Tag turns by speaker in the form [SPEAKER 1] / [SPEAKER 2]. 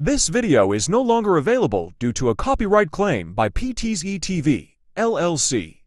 [SPEAKER 1] This video is no longer available due to a copyright claim by PTZtv, LLC.